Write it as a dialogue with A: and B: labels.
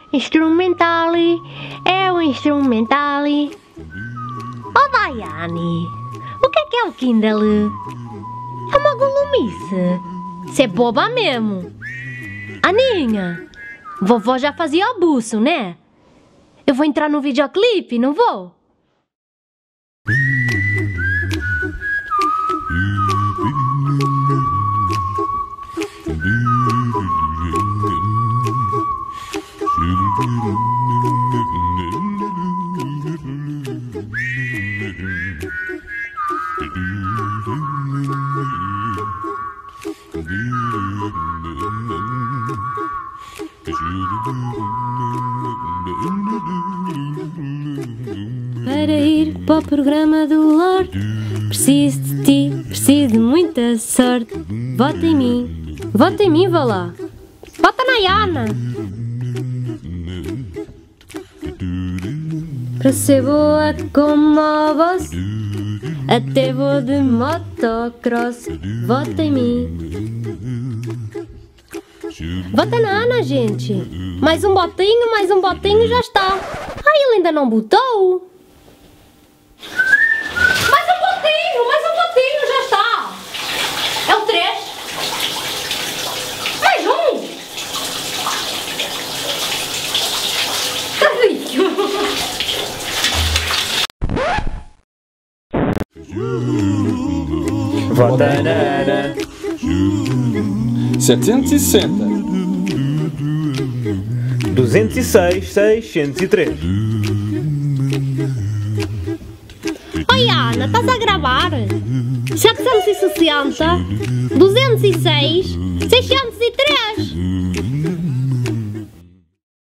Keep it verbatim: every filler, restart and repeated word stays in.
A: Instrumental, é o instrumental. Oh Daiane, o que é que é o Kindle? É uma golumice. Você é boba mesmo. Aninha, vovó já fazia abuso, né? Eu vou entrar no videoclipe, não vou?
B: Para ir para o programa do Lorde, preciso de ti, preciso de muita sorte. Vota em mim, vota em mim, vá lá.
A: Vota na Yana.
B: Para ser boa como a voz, até vou de motocross. Vota em mim.
A: Vota na Ana, gente. Mais um botinho, mais um botinho e já está. Ai, ele ainda não botou. Mais um botinho, mais um botinho, já está. É o três. Mais um. Carrinho.
C: Vota na Ana.
D: setecentos e sessenta.
C: duzentos e seis, seiscentos e três.
A: Oi, Ana, estás a gravar? setecentos e sessenta, duzentos e seis, seiscentos e três.